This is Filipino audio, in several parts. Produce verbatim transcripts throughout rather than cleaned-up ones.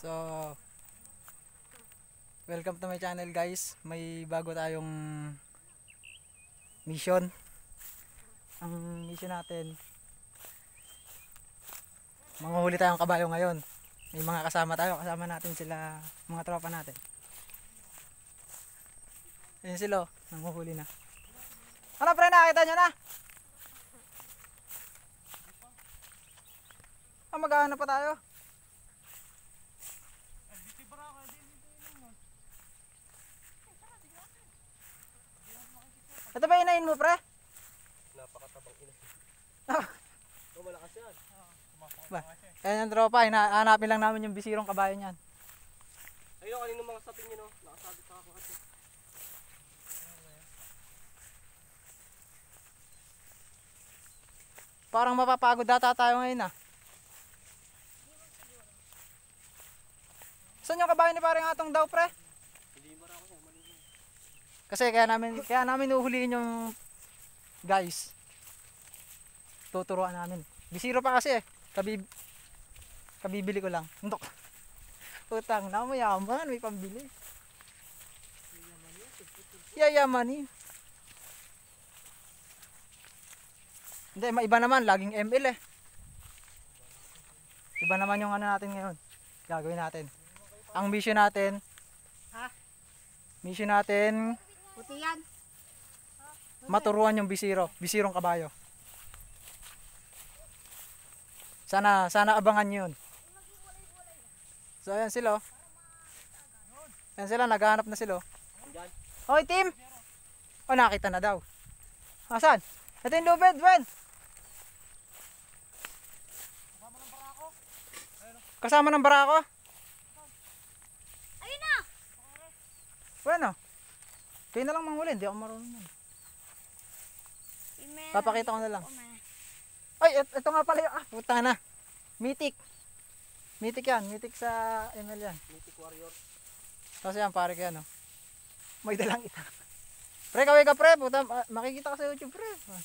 So, welcome to my channel guys. May bago tayong mission. Ang mission natin, manguhuli tayong kabayo ngayon. May mga kasama tayo, kasama natin sila, mga tropa natin. Ayun sila, oh, nanguhuli na. Ano pre, nakita nyo na? Ah, maghahanap pa tayo. Ito ba inahin mo pre? Napakatabang ina. Ah. Oh, malakas yan. Ba, ayan yung tropa, hinahanapin lang namin yung bisirong kabayo niyan. Ayun, kanino mga sapin nyo, no? Nakasabit sa ako kasi. Parang mapapagod data tayo ngayon ah. Saan yung kabayo ni parang atong daw pre? Hindi marako yan, malinis. Kasi kaya namin, kaya namin uhulihin yung guys. Tuturuan namin. Bisiro pa kasi eh. Kabib kabibili ko lang. Ndok. Utang na, mayaman, may pambili. Yayaman eh. Hindi, maiba naman, laging M L eh. Iba naman yung ano natin ngayon. Gagawin natin. Ang mission natin, Ha? mission natin, Puti yan. maturuan yung bisiro, bisirong kabayo. Sana, sana abangan nyo yun. So ayan sila. Ayan sila, naghahanap na sila. Andyan. Hoy team! O nakita na daw. Asan? Ito yung lubid, Ben! Kasama ng barako? Ayun na! Bueno. Kayo na lang manghuli, hindi ako marunong yan. Papakita ko na lang. Ay, ito nga pala yung, ah, puta na. Mythic. Mythic yan, mythic sa M L yan. Mythic Warrior. Kasi yan, pare kaya no. May dalang ita. Pre, kaway ka pre, puta, makikita ka sa YouTube pre.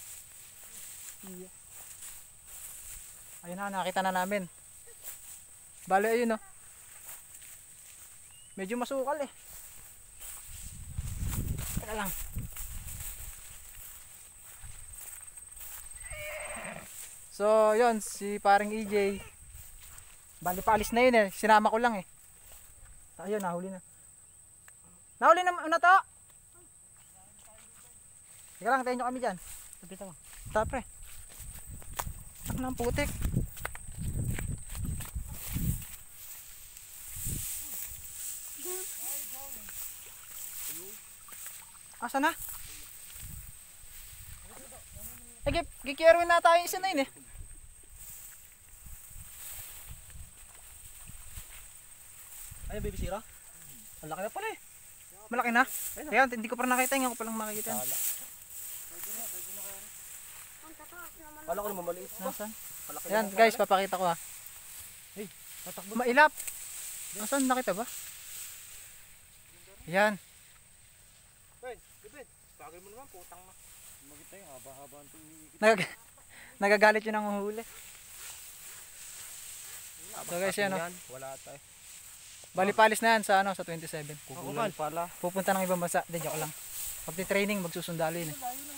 Ayun na, nakita na namin. Bale, ayun no. Medyo masukal eh. Teka lang. So, yun, si paring E J. Bali, paalis na yun eh. Sinama ko lang eh. Ayun, nahuli na. Nahuli na, ano to? Teka lang, tayo nyo kami dyan. Tapita mo. Tara, pre. Ano ang putik? Asa na? Eh, gikiarwin na tayo isa na yun eh. Ayun, baby sira. Ang laki na pala eh. Malaki na? Ayan, hindi ko pa nakita. Ngayon ko palang makikita. Kala. Kala ko naman maliit pa. Nasaan? Malaki Ayan na guys, pala. papakita ko ha. Hey, tatakbo. Mailap. Nasaan? Nakita ba? Ayan. Hey, bibid. Bagay mo naman, putang na. Magita yung haba-haba ang tumigit. Nag nagagalit yun ang huli. So guys, yan o. Wala tayo. Bali palis na yan sa ano, sa twenty-seven. Kukulan pala. Pupunta ng ibang bansa. Hindi, joke lang. Pagti-training, magsusundalo yun eh.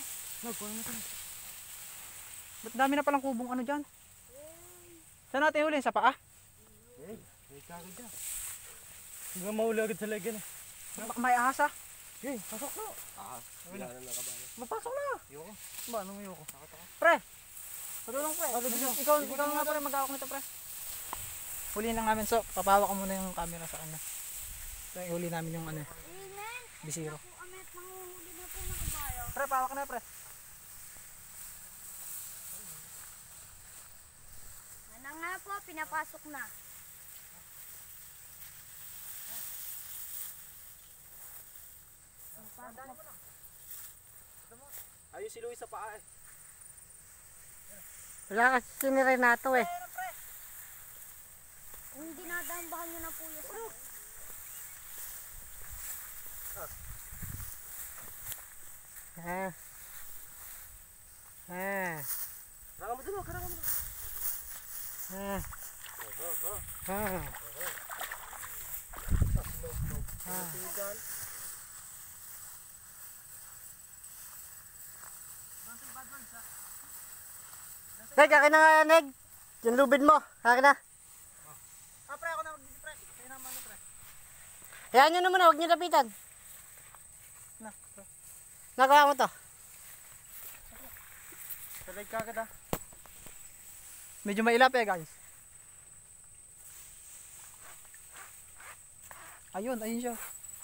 Ba't dami na palang kubong ano dyan? Saan natin huli? Sa paa? Eh, may kagad dyan. Hindi nga mahuli agad sa legyan eh. Baka may ahas ah. Okay, pasok na. Ah, wala na lang kabayo. Magpasok na. Yoko. Ba, anong ayoko? Pre! Patulong pre. Ikaw, ikaw nga pre, mag-awak nito pre. Huliin lang namin. So, papawak ko muna yung camera sa kanya. So, huli namin yung ano, bisiro. Manguhuli na po ng kabayo. Pre, pawak na pre. Ano nga po, pinapasok na. Ayun si Luis sa paa eh. Wala kasi siniray na ito eh. Kung dinadambahan nyo na po yun. Ah. Ah. Karanga mo dun, karanga mo dun. Ah. Ah. Neg, akin na nga, Neg. Yung lubid mo. Akin na. Ah, pre, ako na mag-pre. Kaya naman na, pre. Hayaan nyo naman, huwag nyo lapitan. Na, pre. Nagawa mo to. Salig ka agad ah. Medyo mailap eh, guys. Ayun, ayun siya.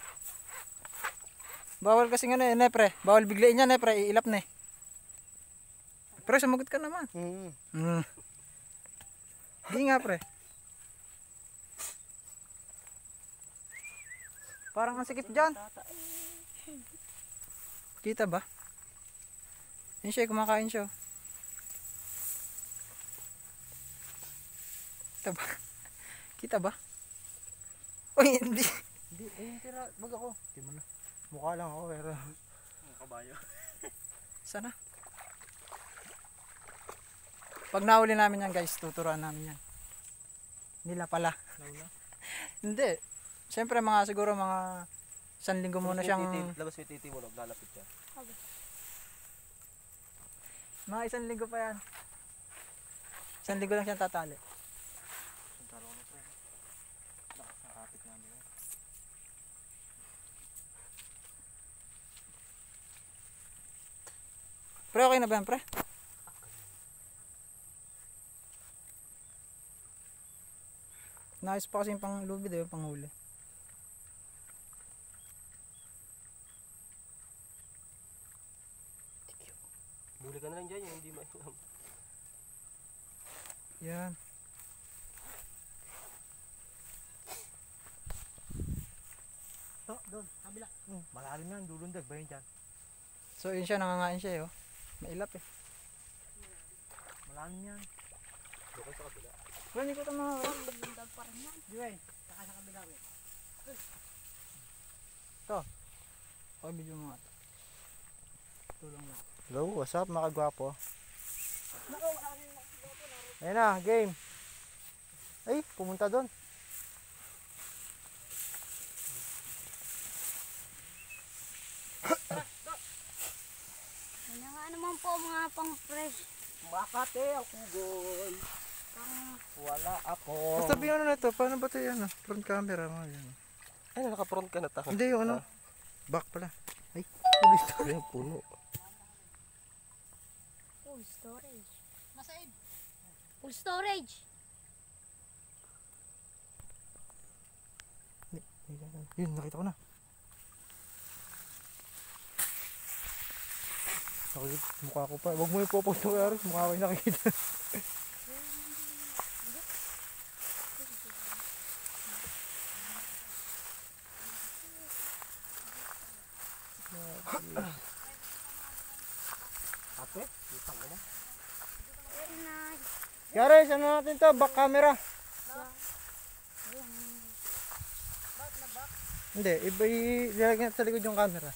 Bawal kasi nga na, eh, pre. Bawal biglain yan, eh, pre. Iilap na eh. Pre, sumagot ka naman. Hmm. Hmm. Di nga, pre. Parang ang sikip dyan. Kita ba? Yun siya, kumakain siya. Kita ba? Kita ba? Uy, hindi. Hindi, ayun tira. Wag ako. Hindi mo na. Mukha lang ako pero. Ang kabayo. Sana. Pag nahuli namin yan, guys, tuturuan namin yan. Nila pala. Nauna. Hindi. Siyempre mga siguro mga isang linggo muna siyang Labas yung titi mo, lalapit siya. mga isang linggo pa yan. Isang linggo lang siyang tatali. Santalo ko na pre. Nakakapit namin yun. Pre, okay na ba yan, pre? Nice pa kasi yung pang lubid eh, yung panghuli. Buli ka na lang dyan, yung hindi mainam. Yan. To, doon, kabila. Hmm, malalim yan, dulundag ba yun dyan? So yun siya, nangangain siya eh, oh. Mailap eh. Malalim yan. Doon sa kabila. Pre, hindi ko ito mga... Lundag pa rin yan. Diwen, saka sa kabila eh. Ito. Okay, video mo nga. Tulong lang. Hello, what's up mga kagwapo? Ayun na, game. Ay, pumunta doon. Ano nga naman po mga pang-fresh. Makate ako gon. Pang... Wala ako. Sabi ano na ito, paano ba ito yan? Front camera mo yan. Ay, naka-front ka na ta. Hindi yung ano, back pala. Ay, Ay, yung puno. Full storage. Masaid. Full storage. yun, nakita ko na. Nakikita, mukha ko pa. Huwag mo yung popost mo kaya mukha ko yung nakikita. Ate, kitang mo na. Very nice. Guys, ano natin to? Back camera. Hindi, iba ilalagay natin sa likod yung camera.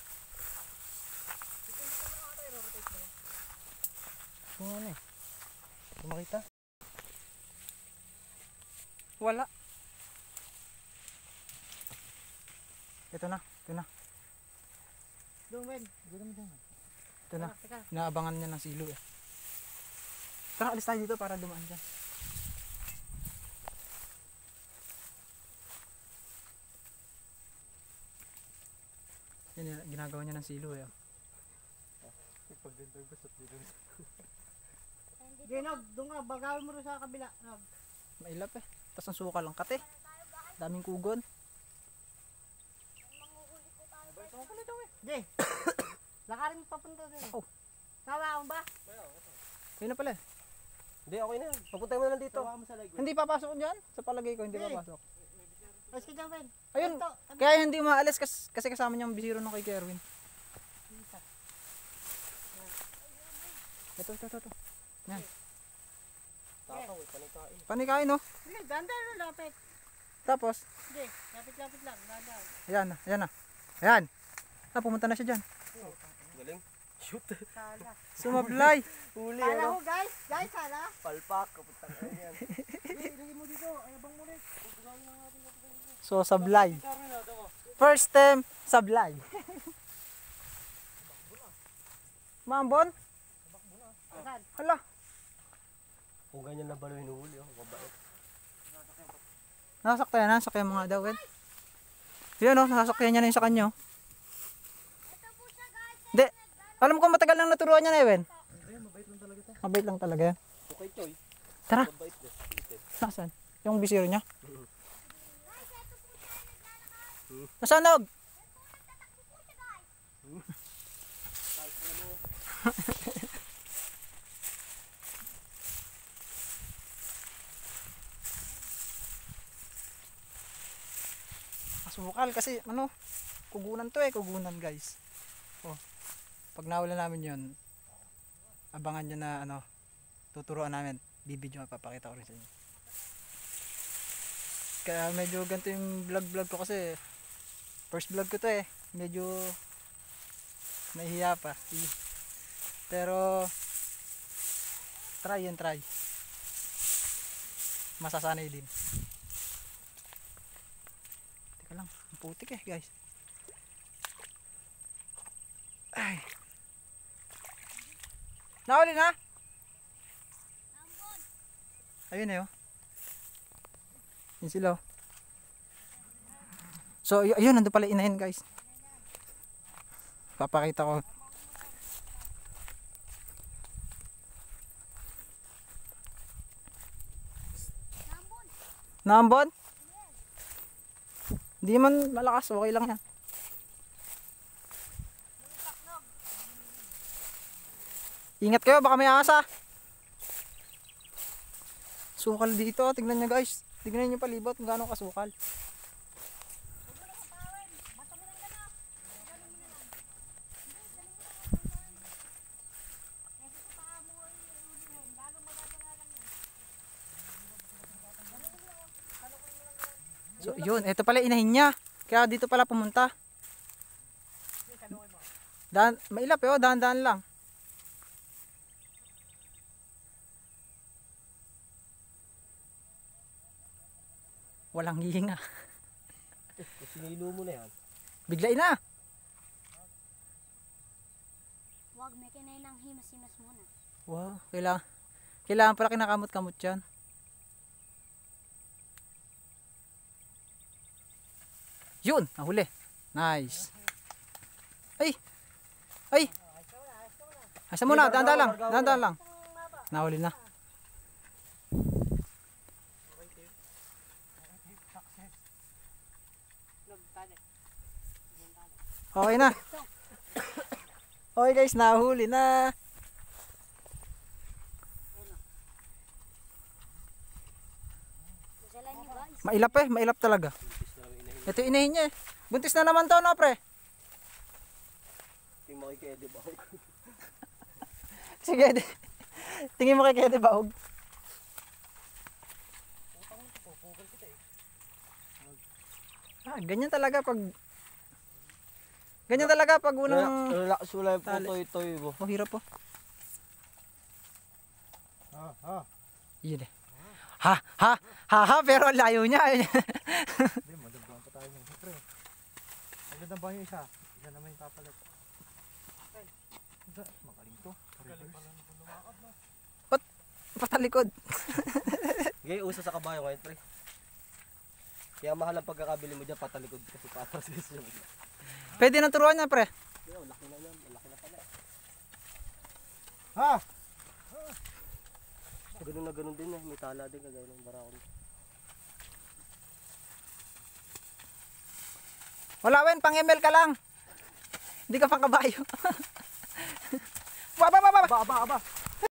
Kung ano eh. Kung makita. Wala. Ito na, ito na. Doon, Ben. Doon mo doon. Ito na. Inaabangan niya ng silo eh. Tara, alis tayo dito para dumaan dyan. Yan, yan, ginagawa niya ng silo eh. Pagdindag ba sa dito? Hindi Nog, doon ka. Bagawin mo rin sa kabila. Nog. Mailap eh. Tapos ang suka lang kate. Daming kugon. Jay, lakarin mo papunta doon. Oh. Tawa akong ba? Yun na pala eh. Hindi, okay na yan. Papunta mo na lang dito. Tawa mo sa leg. Hindi papasok dyan. Sa palagay ko, hindi Hey. papasok. Ayos ka dyan, Ben. Ayun, Ito, kaya hindi maalis kas, kasi kasama niya ang bisiro nung kay Kerwin. Ito, ito, ito, ito. Yan. Tataw, eh, panikain. Panikain no? Sige, ganda na lapit. Tapos, Sige, lapit-lapit lang. Ganda. ayan na, ayan na. Ayan. Ah, pumunta na siya dyan. Galing. Shoot. Sala. Sumablay. Huli. Sala ho guys. Guys, sala. Palpak. Kapunta na yan. Sige, ilagay mo dito. Ayabang mo ulit. So, sablay. Karo na, ito mo. First time sa vlog. Mambon? Hala. Kung ganyan na balo hinuhuli, oh, mabait. Nasaktayan, nasaktayan mga dawin. Yan o, nasaktayan niya na yung sa kanya. oh. Hindi. Alam ko matagal lang naturuan niya na Ewen. Ayun, mabait lang talaga ito. Mabait lang talaga yan. Okay, Choy. Tara, Mabait din. Ito. nasaan? Yung bisiro niya. Nasaan Nog? Masukal kasi ano, kugunan to eh, kugunan guys. Oh, pag nawala namin yun, abangan nyo na ano, tuturuan namin. Bibidyo mapapakita ko rin sa inyo. Kaya medyo ganito yung vlog vlog ko kasi first vlog ko to eh. Medyo nahihiya pa. Pero try and try. Masasanay din. Teka lang, ang putik eh guys. Ay. Nahuli na? Ayun na yun. Yun sila oh. So y- ayun, nandun pala inahin guys. Papakita ko. Nambon? Hindi man malakas, okay lang yan. Ingat kayo, baka may asa. Sukal dito, tingnan nyo guys. Tingnan nyo palibot kung gaano kasukal. So yun, ito pala inahin niya. Kaya dito pala pumunta. Dan, mailap eh, oh, dahan-dahan lang. Walang hihinga. Sinilo mo na yan. Biglain na. Wag, may kinay ng himas-himas muna. Wow, kailangan, kailangan pala kinakamot-kamot yan. Yun, nahuli. Nice. Ay! Ay! Asa muna, dahan-dahan lang, dahan-dahan lang. Nahuli na. Okay na. Okay guys, nahuli na. Masalan nyo guys. Mailap eh, mailap talaga. Ito inahin niya eh. Buntis na naman to no pre. Tingin mo kay Kede ba? Sige, di- tingin mo kay Kete Baog. Ah, ganyan talaga pag ganyan talaga pag unang Relax mo lang po, Tali. toy-toy mo. oh, hirap po. Ha, ha. Yun eh. Ha, ha, ha, ha, pero ang layo niya. Hindi, madambahan pa tayo ng pre. Magandambahan yung isa. Isa naman yung papalit. Isa, magaling to. Magaling pala na kung lumakad na. Patalikod. Ngayon, uso sa kabayo ngayon, pre. Kaya mahal ang pagkakabili mo dyan, patalikod kasi patras kasi siya. Pwede nang turuan niya pre. Yo, laki na yan, laki na pala. Ha? Ganun na ganun din eh, may tala din kagaya ng barakon. Wala wen, pang M L ka lang. Hindi ka pang kabayo. Ba, ba, ba, ba. Aba, aba, aba!